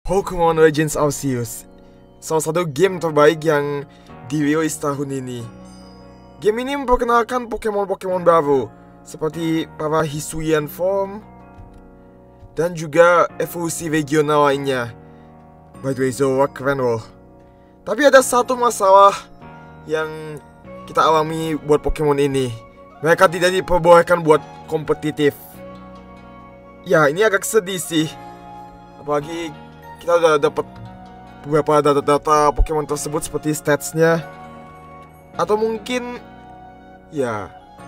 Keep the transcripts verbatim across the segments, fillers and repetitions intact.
Pokemon Legends Arceus, salah satu game terbaik yang dirilis tahun ini. Game ini memperkenalkan Pokemon-Pokemon baru seperti para Hisuian form dan juga evolusi regional lainnya. By the way, Zoroark keren loh. Tapi ada satu masalah yang kita alami buat Pokemon ini. Mereka tidak diperbolehkan buat kompetitif. Ya, ini agak sedih sih. Apalagi kita udah dapat beberapa data-data Pokemon tersebut seperti statsnya. Atau mungkin ya,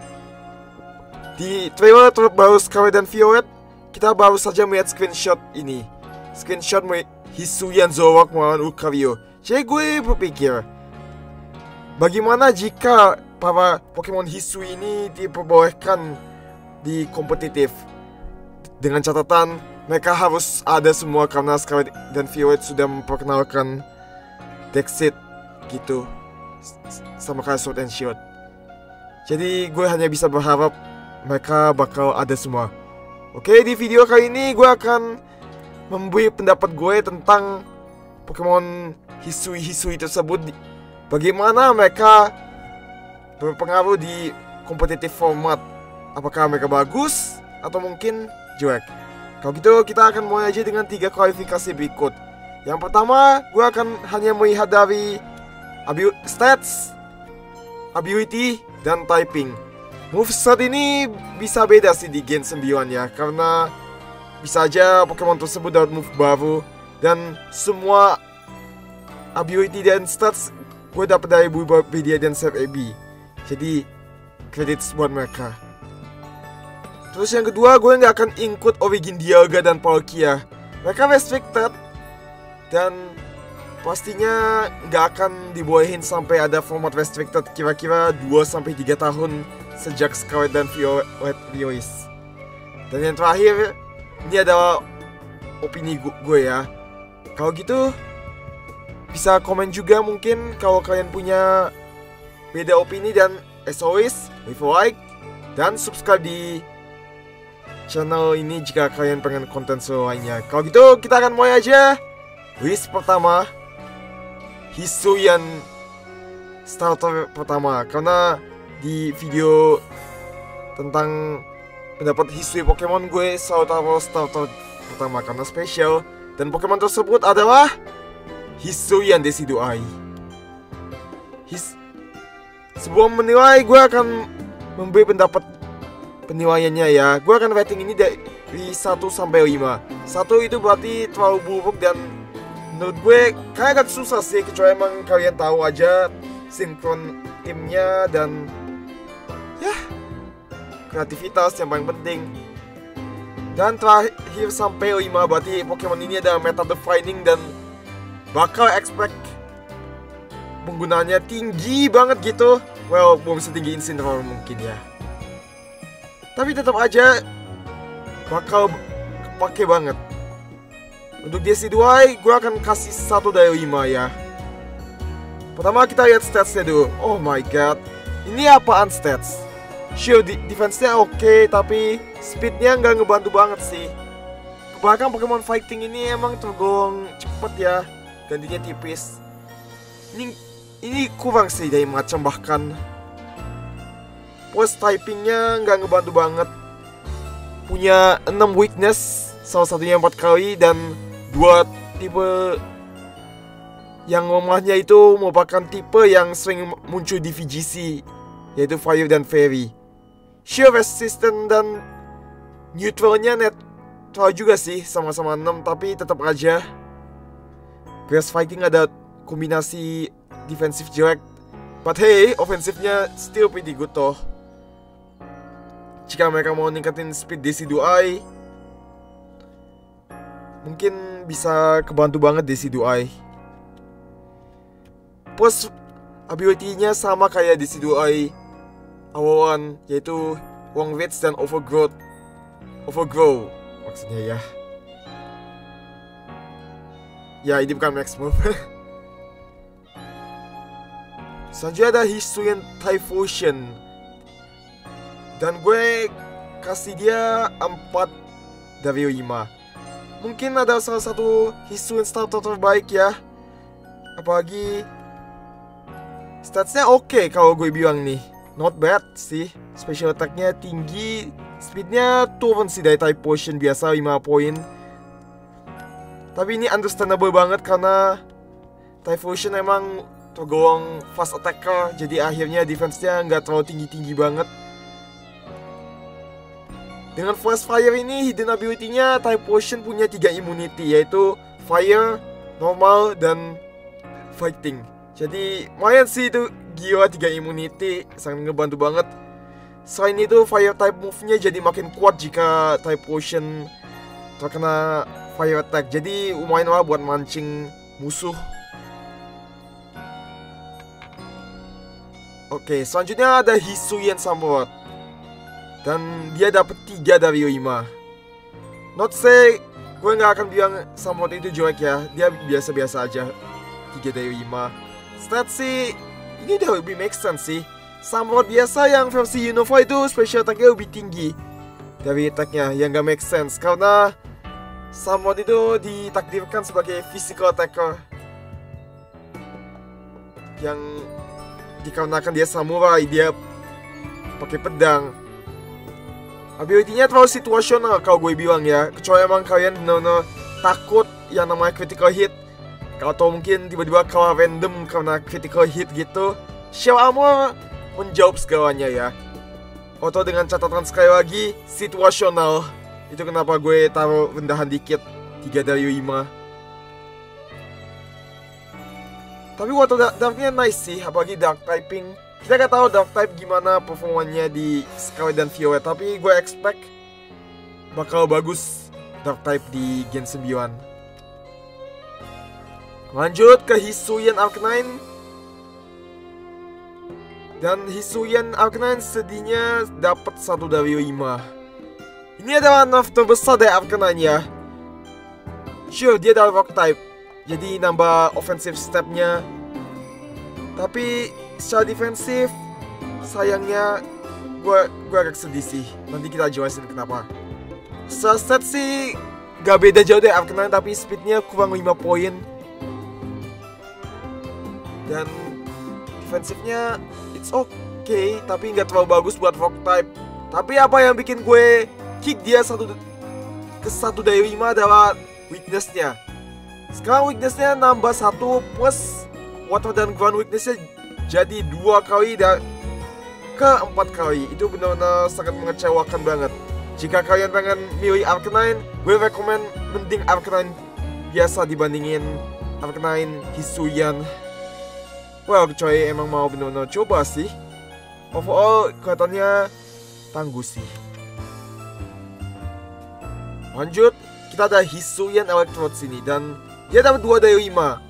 di trailer terbaru Scarlet dan Violet kita baru saja melihat screenshot ini. Screenshot Hisuian Zoroark melawan Lucario. Jadi gue berpikir, bagaimana jika para Pokemon Hisui ini diperbolehkan di kompetitif? Dengan catatan mereka harus ada semua karena Scarlet dan Violet sudah memperkenalkan Dexit gitu, sama kayak Sword and Shield. Jadi gue hanya bisa berharap mereka bakal ada semua. Oke, di video kali ini gue akan memberi pendapat gue tentang Pokemon Hisui-Hisui tersebut. Bagaimana mereka berpengaruh di kompetitif format. Apakah mereka bagus atau mungkin jelek? Kalau gitu kita akan mulai aja dengan tiga kualifikasi berikut. Yang pertama, gue akan hanya melihat dari abil- stats, ability, dan typing. Moveset ini bisa beda sih di Gen sembilan ya, karena bisa aja Pokemon tersebut dapat move baru. Dan semua ability dan stats gue dapat dari Bulbapedia dan Save A B. Jadi credits buat mereka. Terus yang kedua, gue nggak akan include Origin Dialga dan Palkia. Mereka restricted dan pastinya nggak akan dibolehin sampai ada format restricted kira-kira dua sampai tiga tahun sejak Scarlet dan Violet rilis. Dan yang terakhir, ini adalah opini gue ya. Kalau gitu bisa komen juga mungkin kalau kalian punya beda opini. Dan as always, leave a like dan subscribe di channel ini jika kalian pengen konten seru lainnya. Kalau gitu kita akan mulai aja. List pertama, Hisuian starter pertama. Karena di video tentang pendapat Hisui Pokemon gue selalu taruh starter pertama karena spesial. Dan Pokemon tersebut adalah Hisuian Decidueye. His Sebelum menilai, gue akan memberi pendapat penilaiannya ya. Gue akan rating ini dari satu sampai lima. satu itu berarti terlalu buruk dan menurut gue kayak agak susah sih, kecuali emang kalian tahu aja sinkron timnya dan ya kreativitas yang paling penting. Dan terakhir sampai lima berarti Pokemon ini adalah meta defining dan bakal expect penggunaannya tinggi banget gitu. Well, belum setinggi Incineroar mungkin ya, tapi tetap aja bakal kepake banget. Untuk Decidueye gue akan kasih satu dari lima ya. Pertama kita lihat statsnya dulu. Oh my god, ini apaan stats? Sure, defense-nya oke, okay, tapi speed-nya nggak ngebantu banget sih. Kebanyakan Pokemon fighting ini emang tergolong cepet ya, gantinya tipis. Ini ini kurang sih dari macam, bahkan plus typingnya nggak ngebantu banget. Punya enam weakness, salah satunya empat kali, dan dua tipe yang lemahnya itu merupakan tipe yang sering muncul di V G C, yaitu Fire dan Fairy. Sheer resistant dan neutralnya netral juga sih, sama-sama enam, tapi tetap aja Grass Fighting ada kombinasi defensif jelek. But hey, ofensifnya still pretty good toh. Jika mereka mau ningkatin speed Decidueye, mungkin bisa kebantu banget Decidueye. Plus ability-nya sama kayak Decidueye awalan, yaitu Long Reach dan Overgrowth. Overgrow maksudnya ya. Ya, ini bukan max move. Selanjutnya ada Hisuian Typhlosion, dan gue kasih dia empat dari lima. mungkin ada salah satu Hisuian starter terbaik ya. Apalagi statsnya oke okay, kalau gue bilang nih. Not bad sih. Special attack-nya tinggi, speednya turun sih dari Type Potion biasa lima poin. Tapi ini understandable banget karena Type Potion emang tergolong fast attacker, jadi akhirnya defense-nya nggak terlalu tinggi-tinggi banget. Dengan Flash Fire ini, hidden ability-nya Type Potion punya tiga immunity, yaitu Fire, Normal, dan Fighting. Jadi lumayan sih itu, gila tiga immunity, sangat ngebantu banget. Selain itu, Fire type move-nya jadi makin kuat jika Type Potion terkena Fire attack. Jadi lumayan lah buat mancing musuh. Oke, selanjutnya ada Hisuian Samurott. Dan dia dapat tiga dari lima. Not say, gue gak akan bilang Samurott itu jelek ya. Dia biasa-biasa aja. tiga dari lima. Stats sih, ini udah lebih make sense sih. Samurott biasa yang versi Unova itu special attack-nya lebih tinggi dari attack-nya, yang gak make sense. Karena Samurott itu ditakdirkan sebagai physical attacker yang dikarenakan dia samurai, dia pakai pedang. Ability-nya terlalu situasional kalau gue bilang ya. Kecuali emang kalian benar-benar takut yang namanya critical hit, atau mungkin tiba-tiba kalah random karena critical hit gitu. Shell Armor menjawab segalanya ya. Atau dengan catatan sekali lagi, situasional. Itu kenapa gue taruh rendahan dikit, tiga dari lima. Tapi Water Dark-nya nice sih, apalagi Dark Typing. Kita gak tahu Dark Type gimana performanya di Scarlet dan Violet, tapi gue expect bakal bagus Dark Type di Gen sembilan. Lanjut ke Hisuian Arcanine. Dan Hisuian Arcanine sedihnya dapat satu dari lima. Ini adalah nerf terbesar dari Arcanine ya. Sure, dia dari Rock Type, jadi nambah offensive step-nya. Tapi secara defensif, sayangnya gue gue agak sedih sih. Nanti kita jelasin kenapa. Secara stat sih gak beda jauh dari Arcanine, tapi speednya kurang lima poin. Dan defensifnya it's okay, tapi nggak terlalu bagus buat Rock Type. Tapi apa yang bikin gue kick dia satu ke satu dari lima adalah weakness-nya. Sekarang weakness-nya nambah satu plus Water dan Ground weakness-nya jadi dua kali dan ke empat kali. Itu benar-benar sangat mengecewakan banget. Jika kalian pengen milih Arcanine, gue rekomen mending Arcanine biasa dibandingin Arcanine Hisuian. Well, kecuali emang mau benar-benar coba sih. Overall, kelihatannya tangguh sih. Lanjut, kita ada Hisuian Electrode sini. Dan dia dapat dua dari lima.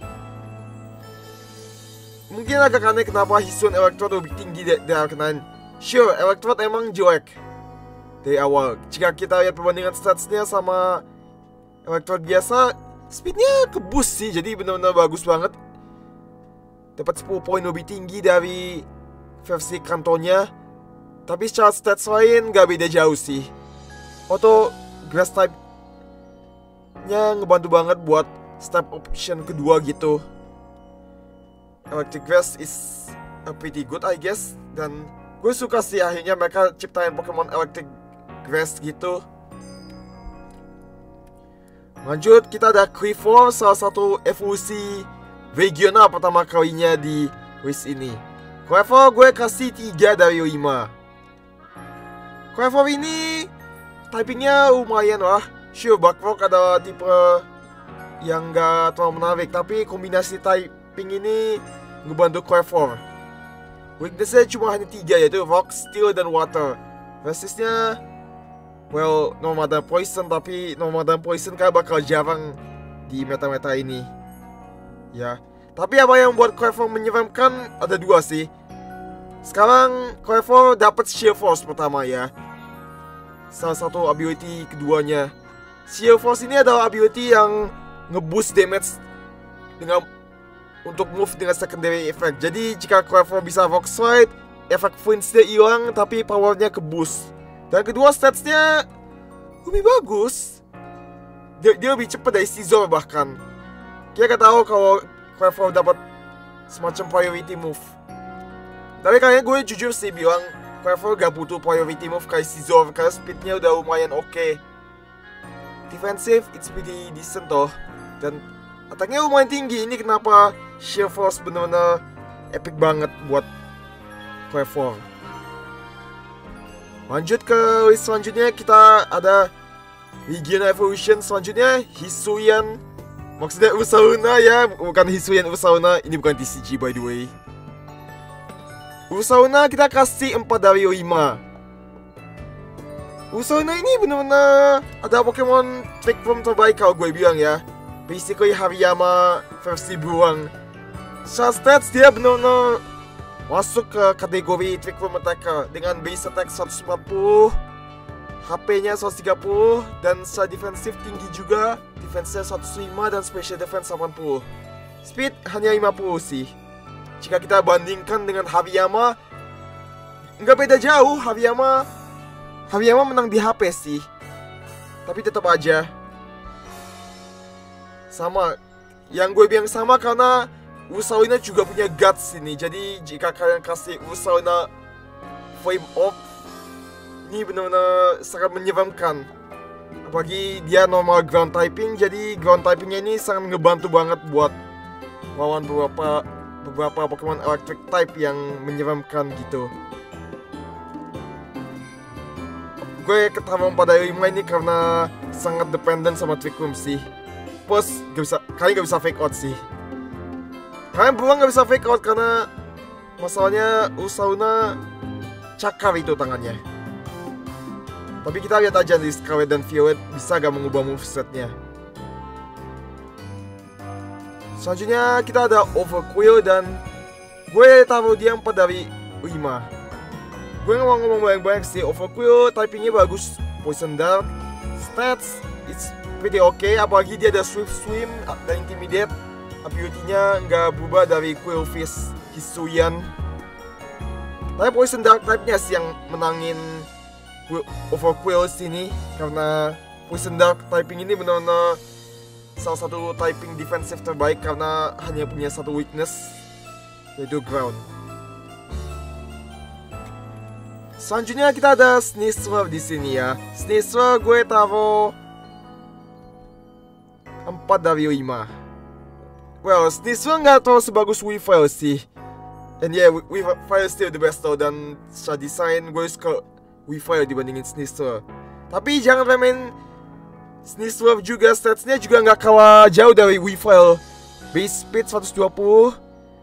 Mungkin agak aneh kenapa Hisuian Electrode lebih tinggi dari Arcanine. Sure, Electrode emang jelek dari awal. Jika kita lihat perbandingan statsnya sama Electrode biasa, speednya kebus sih, jadi benar-benar bagus banget. Dapat sepuluh poin lebih tinggi dari versi kantonya. Tapi secara stats lain gak beda jauh sih. Auto Grass type nya ngebantu banget buat step option kedua gitu. Electric Grass is a pretty good I guess. Dan gue suka sih akhirnya mereka ciptain Pokemon Electric Grass gitu. Lanjut, kita ada Clefairy, salah satu evolusi regional pertama kalinya di list ini. Clefairy gue kasih tiga dari lima. Clefairy ini typingnya lumayan lah. Sure, Buckrock adalah tipe yang gak terlalu menarik, tapi kombinasi typing ini ngebantu Clefairy. Weaknessnya cuma hanya tiga, yaitu Rock, Steel, dan Water. Resistnya, well, normal dan Poison, tapi normal dan Poison kayak bakal jarang di meta-meta ini. Ya, tapi apa yang buat Clefairy menyeramkan ada dua sih. Sekarang Clefairy dapat Sheer Force pertama ya. Salah satu ability keduanya. Sheer Force ini adalah ability yang ngeboost damage dengan untuk move dengan secondary effect. Jadi jika Clefairy bisa Rock Slide, efek flinch-nya hilang tapi powernya ke boost. Dan kedua statsnya lebih bagus. dia, dia lebih cepat dari Scizor bahkan. Kita gak tahu kalau Quaverfall dapat semacam priority move. Tapi kayaknya gue jujur sih bilang Quaverfall gak butuh priority move kayak Scizor karena speednya udah lumayan oke. Okay. Defensive it's pretty decent toh. Dan attacknya lumayan tinggi. Ini kenapa Sheer Force bener-bener epic banget buat Quaverfall. Lanjut ke list selanjutnya, kita ada Region Evolution selanjutnya Hisuian. Maksudnya Ursauna ya, bukan Hisuian Ursauna. Ini bukan T C G by the way. Ursauna kita kasih empat dari lima. Ursauna ini bener-bener ada Pokemon trick room terbaik kalau gue bilang ya. Basically Hariyama versi beruang. Secara stats dia bener-bener masuk ke kategori trick room attacker dengan base attack seratus empat puluh, H P-nya seratus tiga puluh, dan secara defensif tinggi juga. Defense-nya seratus lima dan special defense delapan puluh. Speed hanya lima puluh sih. Jika kita bandingkan dengan Hariyama, nggak beda jauh. Hariyama Hariyama menang di H P sih. Tapi tetap aja sama. Yang gue bilang sama karena Ursauna juga punya guts ini. Jadi jika kalian kasih Ursauna Flame Orb, ini benar-benar sangat menyeramkan. Apalagi dia normal ground typing, jadi ground typingnya ini sangat ngebantu banget buat lawan beberapa beberapa Pokemon electric type yang menyeramkan gitu. Gue ketawa pada lima ini karena sangat dependent sama Trick Room sih. Plus gak bisa, kalian gak bisa fake out sih. Kalian beruang gak bisa fake out karena masalahnya Ursauna cakar itu tangannya. Tapi kita lihat aja di Scarlet dan Violet bisa gak mengubah movesetnya. Selanjutnya kita ada Overqwil dan gue taruh dia empat dari lima. Gue gak mau ngomong banyak-banyak sih. Overqwil typingnya bagus, Poison Dark, stats it's pretty okay. Apalagi dia ada Swift Swim dan Intimidate. Ability-nya gak berubah dari Qwilfish Hisuian. Tapi Poison Dark type-nya sih yang menangin Overqwil sini, karena Poison Dark typing ini benar-benar salah satu typing defensif terbaik karena hanya punya satu weakness, yaitu ground. Selanjutnya kita ada Sneasler di sini ya. Sneasler gue taruh empat dari lima. Well, Sneasler nggak terlalu sebagus Weavile sih. And yeah, Weavile still the best though. Dan secara desain gue suka Weavile dibandingin Sneasler. Tapi jangan remehin Sneasler juga, statsnya juga nggak kalah jauh dari Weavile. Base speed seratus dua puluh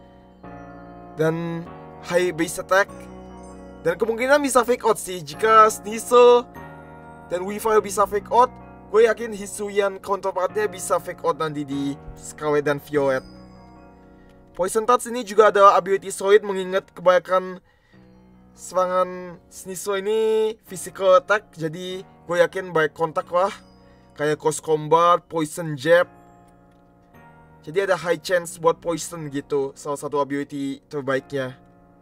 dan high base attack. Dan kemungkinan bisa fake out sih. Jika Sneasler dan Weavile bisa fake out, gue yakin Hisuian counterpartnya bisa fake out nanti di Scarlet dan Violet. Poison Touch ini juga ada ability solid, mengingat kebanyakan serangan Sneasler ini physical attack, jadi gue yakin baik kontak lah, kayak close combat, poison jab. Jadi ada high chance buat poison gitu, salah satu ability terbaiknya.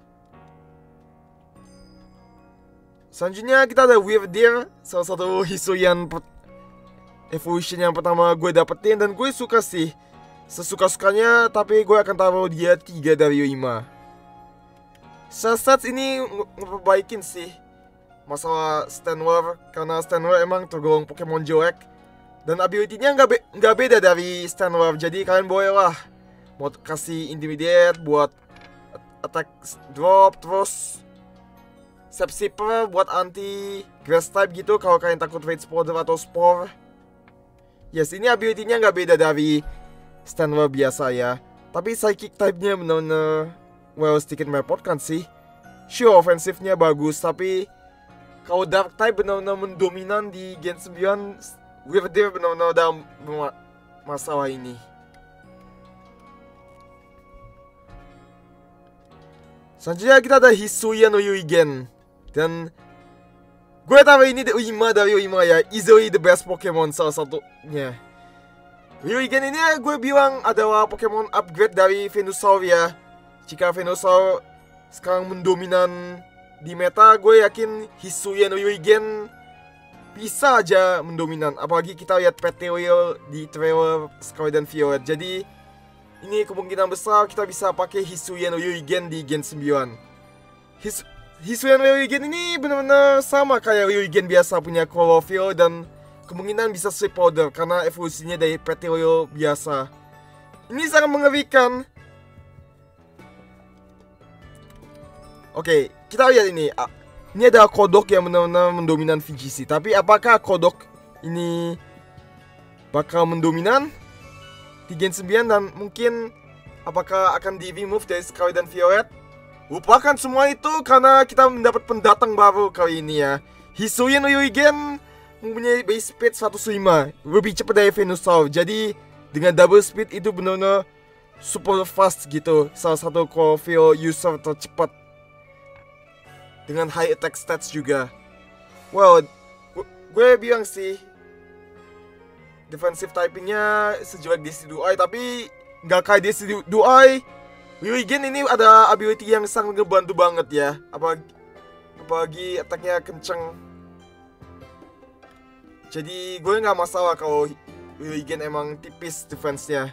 Selanjutnya kita ada Wyrdeer, salah satu Hisuian evolution yang pertama gue dapetin, dan gue suka sih, sesuka-sukanya, tapi gue akan taruh dia tiga dari lima. Stats ini ngeperbaikin sih masalah Stanwar, karena Stanwar emang tergolong Pokemon jelek. Dan ability-nya nggak be nggak beda dari Stanwar, jadi kalian boleh lah mau kasih Intimidate buat attack drop, terus Sepsiper buat anti grass type gitu kalau kalian takut Rage Powder atau Spore. Yes, ini ability-nya nggak beda dari Stanwar biasa ya. Tapi Psychic type-nya bener-bener well, sedikit merepotkan sih. Sure, offensifnya bagus, tapi kalau Dark type benar-benar mendominan di Gen sembilan, Wyrdeer benar-benar ada masalah ini. Selanjutnya kita ada Hisuian Ryugen. Dan gue taruh ini lima dari lima ya. Easily the best Pokemon salah satunya. Ryugen ini gue bilang adalah Pokemon upgrade dari Venusaur ya. Jika Venusaur sekarang mendominan di meta, gue yakin Hisuian Ryugen bisa aja mendominan. Apalagi kita lihat Petilil di trailer Scarlet dan Violet. Jadi ini kemungkinan besar kita bisa pakai Hisuian Ryugen di Gen sembilan. His Hisuian Ryugen ini benar-benar sama kayak Ryugen biasa, punya Chlorophyll dan kemungkinan bisa Sleep Powder karena evolusinya dari Petilil biasa. Ini sangat mengerikan. Oke, kita lihat ini. Ini ada kodok yang benar-benar mendominan V G C. Tapi apakah kodok ini bakal mendominan di Gen sembilan, dan mungkin apakah akan di remove dari Scarlet dan Violet? Lupakan semua itu karena kita mendapat pendatang baru kali ini ya. Hisuian Ryugen mempunyai base speed seratus lima, lebih cepat dari Venusaur. Jadi dengan double speed itu benar-benar super fast gitu. Salah satu Chlorophyll user tercepat dengan high attack stats juga. Well, gue bilang sih defensive typingnya sejelek Decidueye, tapi nggak kayak Decidueye. Ryugen ini ada ability yang sangat ngebantu banget ya. Apalagi, apalagi attacknya kenceng. Jadi gue nggak masalah kalau Ryugen emang tipis defense-nya.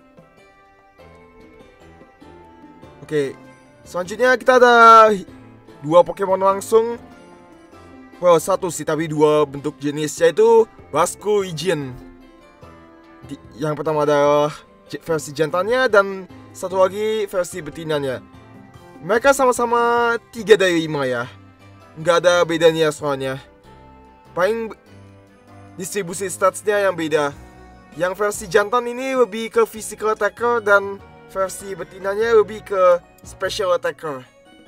Oke, selanjutnya kita ada dua Pokemon langsung. Well, satu sih, tapi dua bentuk jenis, yaitu Basco Region. Yang pertama adalah versi jantannya dan satu lagi versi betinanya. Mereka sama-sama tiga dari lima ya. Nggak ada bedanya soalnya. Paling distribusi statsnya yang beda. Yang versi jantan ini lebih ke physical attacker dan versi betinanya lebih ke special attacker.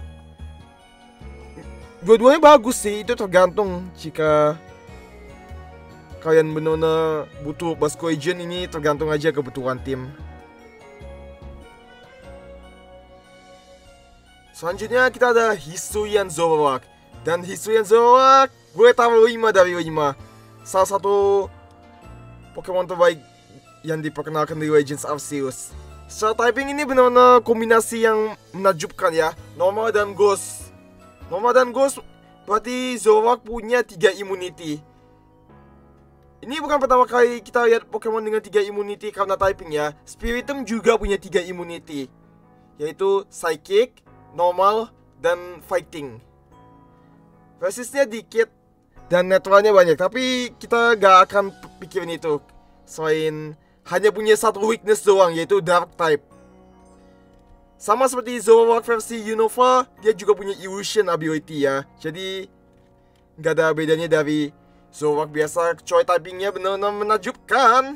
Dua-duanya bagus sih, itu tergantung. Jika kalian benar-benar butuh Basco Region, ini tergantung aja kebutuhan tim. Selanjutnya kita ada Hisuian Zoroark. Dan Hisuian Zoroark gue taruh lima dari lima. Salah satu Pokemon terbaik yang diperkenalkan di Legends Arceus. Secara typing ini benar-benar kombinasi yang menakjubkan ya. Normal dan Ghost. Normal dan Ghost berarti Zoroark punya tiga immunity. Ini bukan pertama kali kita lihat Pokemon dengan tiga immunity karena typing ya. Spiritomb juga punya tiga immunity, yaitu Psychic, Normal, dan Fighting. Resistnya dikit dan naturalnya banyak, tapi kita gak akan pikirin itu. Selain hanya punya satu weakness doang, yaitu Dark type. Sama seperti Zoroark versi Unova, dia juga punya Illusion ability ya. Jadi nggak ada bedanya dari Zoroark biasa, kecuali typingnya benar-benar menakjubkan.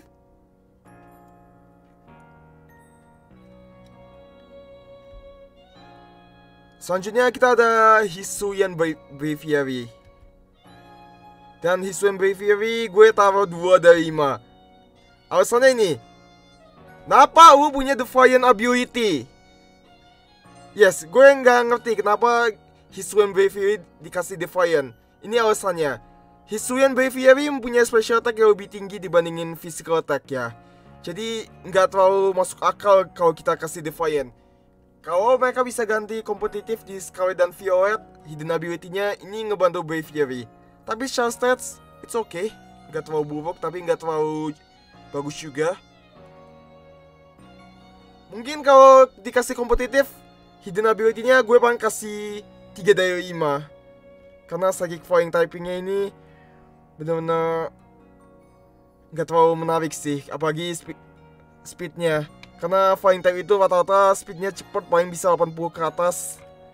Selanjutnya kita ada Hisuian Braviary. Dan Hisuian Braviary gue taruh dua dari lima. Alasannya ini, kenapa lu punya Defiant ability? Yes, gue nggak ngerti kenapa Hisuian Braviary dikasih Defiant. Ini alasannya. Hisuian Braviary mempunyai special attack yang lebih tinggi dibandingin physical attack ya. Jadi nggak terlalu masuk akal kalau kita kasih Defiant. Kalau mereka bisa ganti kompetitif di Scarlet dan Violet, hidden ability-nya ini ngebantu Braviary. Tapi secara stats, it's okay. Nggak terlalu buruk, tapi nggak terlalu bagus juga. Mungkin kalau dikasih kompetitif, hidden ability-nya gue paling kasih tiga dari lima. Karena Psychic Flying typingnya ini benar-benar nggak terlalu menarik sih. Apalagi speed, speednya. Karena Flying type itu rata-rata speednya cepat, paling bisa delapan puluh ke atas.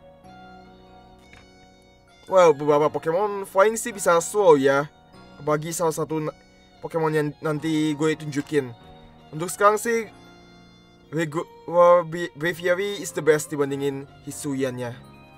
Well, beberapa Pokemon Flying sih bisa slow ya. Apalagi salah satu Pokemon yang nanti gue tunjukin. Untuk sekarang sih Braviary is the best dibandingin Hisuian-nya.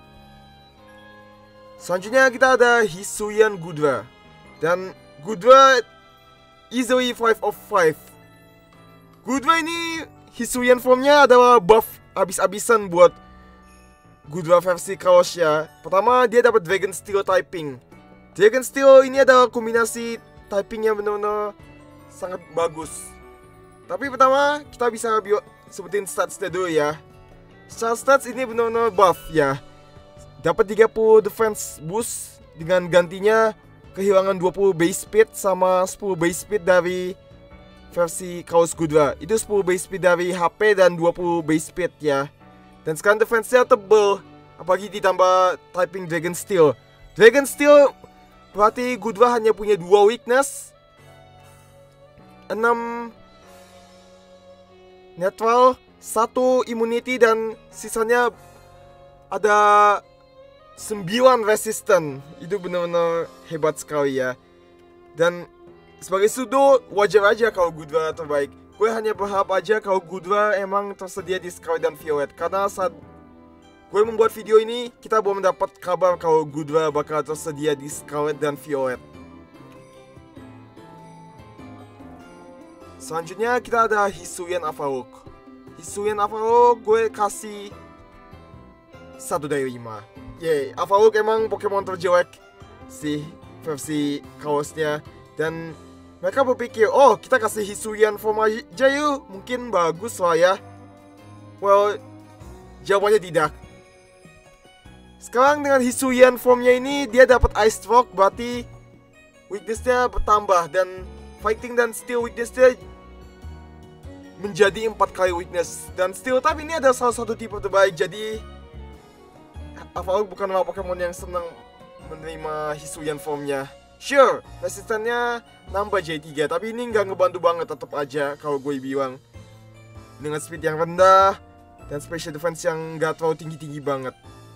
Selanjutnya kita ada Hisuian Goodra. Dan Goodra easily five of five. Goodra ini Hisuian formnya adalah buff abis-abisan buat Goodra versi Kalos ya. Pertama, dia dapat Dragon Steel typing. Dragon Steel ini adalah kombinasi typingnya benar-benar sangat bagus. Tapi pertama, kita bisa sebutin statsnya dulu ya. Secara stats ini benar-benar buff ya. Dapat tiga puluh defense boost dengan gantinya kehilangan dua puluh base speed sama sepuluh base speed dari versi Kaos Gudra. Itu sepuluh base speed dari H P dan dua puluh base speed ya. Dan sekarang defense-nya tebel, apalagi ditambah typing Dragon Steel. Dragon Steel berarti Gudra hanya punya dua weakness, enam neutral, satu immunity, dan sisanya ada sembilan resistant. Itu benar-benar hebat sekali ya. Dan sebagai Sudo, wajar aja kalau Gudra terbaik. Gue hanya berharap aja kalau Gudra emang tersedia di Scarlet dan Violet. Karena saat gue membuat video ini, kita belum mendapat kabar kalau Gudra bakal tersedia di Scarlet dan Violet. Selanjutnya kita ada Hisuian Avalok. Hisuian Avalok gue kasih satu dari lima. Yeay, Avalok emang Pokemon terjelek sih versi kaosnya. Dan mereka berpikir, oh kita kasih Hisuian form aja yuk, mungkin bagus lah ya. Well, jawabannya tidak. Sekarang dengan Hisuian formnya ini, dia dapat Ice Stroke, berarti weaknessnya bertambah. Dan fighting dan steel weaknessnya menjadi empat kali weakness. Dan steel type ini adalah salah satu tipe terbaik. Jadi Avalok bukanlah Pokemon yang senang menerima Hisuian formnya. Sure, resistannya nambah J tiga, tapi ini nggak ngebantu banget tetap aja kalau gue bilang. Dengan speed yang rendah dan special defense yang nggak terlalu tinggi-tinggi banget.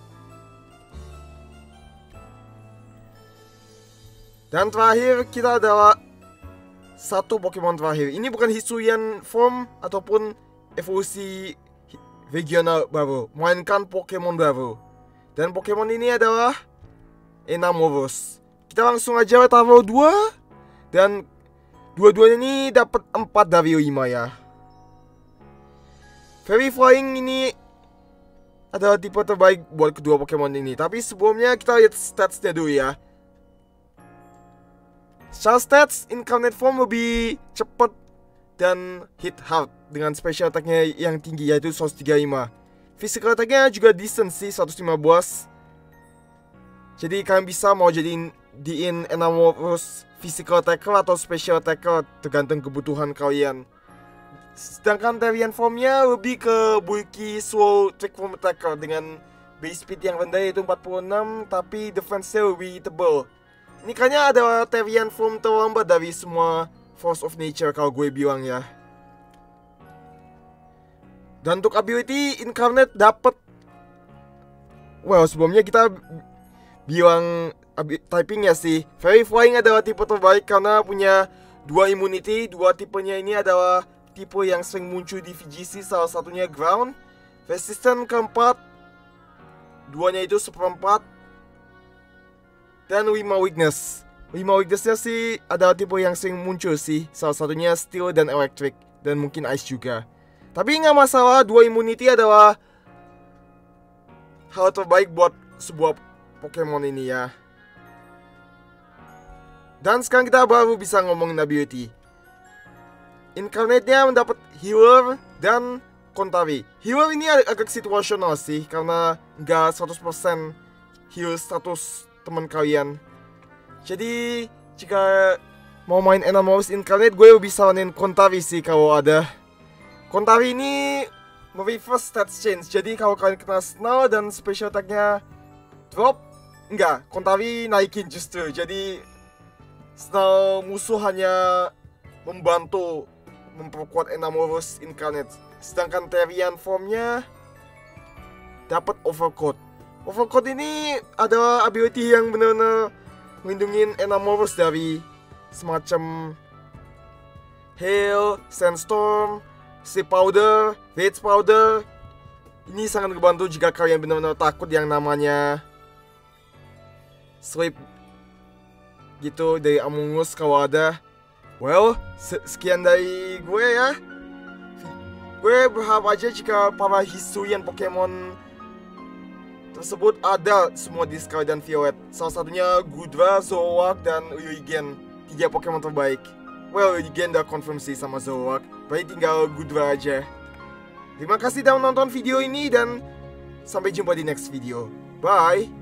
Dan terakhir kita adalah satu Pokemon terakhir. Ini bukan Hisuian form ataupun evolusi regional baru, melainkan Pokemon baru. Dan Pokemon ini adalah Enamorus. Kita langsung aja taruh dua. Dan dua-duanya ini dapat empat dari lima ya. Fairy Flying ini adalah tipe terbaik buat kedua Pokemon ini. Tapi sebelumnya kita lihat statsnya dulu ya. Secara stats, Incarnate Form lebih cepat dan hit hard dengan special attack-nya yang tinggi, yaitu seratus tiga puluh lima. Physical attack-nya juga decent sih, seratus lima belas. Jadi kalian bisa mau jadiin diin Enamorus physical attacker atau special attacker, tergantung kebutuhan kalian. Sedangkan Therian Form-nya lebih ke bulky slow trick form attacker dengan base speed yang rendah yaitu empat puluh enam, tapi defense-nya lebih tebal. Ini kayaknya adalah Therian Form terlambat dari semua Force of Nature kalau gue bilang ya. Dan untuk ability Incarnate dapat, well sebelumnya kita bilang typingnya sih, Fairy Flying adalah tipe terbaik karena punya dua immunity. Dua tipenya ini adalah tipe yang sering muncul di V G C, salah satunya Ground. Resistant keempat, duanya itu seperempat. Dan lima weakness. lima weaknessnya sih adalah tipe yang sering muncul sih, salah satunya Steel dan Electric, dan mungkin Ice juga. Tapi nggak masalah, dua immunity adalah hal terbaik buat sebuah Pokemon ini ya. Dan sekarang kita baru bisa ngomongin ability. Incarnate-nya mendapat Healer dan Kontari. Healer ini agak situasional sih, karena nggak seratus persen heal status teman kalian. Jadi jika mau main Enamorus Incarnate, gue lebih saranin Kontari sih kalau ada. Kontari ini mereverse stats change. Jadi kalau kalian kena Snarl dan special attack-nya drop, enggak, Kontari naikin justru. Jadi Snarl musuh hanya membantu memperkuat Enamorus Incarnate. Sedangkan Therian Form-nya dapat Overcoat. Overcoat ini adalah ability yang benar-benar melindungi Enamorus dari semacam Hail, Sandstorm, Sleep Powder, Rage Powder. Ini sangat membantu jika kalian benar-benar takut yang namanya Sleep gitu dari Among Us kalau ada. Well, sekian dari gue ya. Gue berharap aja jika para Hisuian Pokemon tersebut ada semua di Scarlet dan Violet. Salah satunya Gudra, Zoroark, dan Eugen. Tiga Pokemon terbaik. Well, Eugen udah confirm sih sama Zoroark. Berarti tinggal Gudra aja. Terima kasih telah menonton video ini dan sampai jumpa di next video. Bye!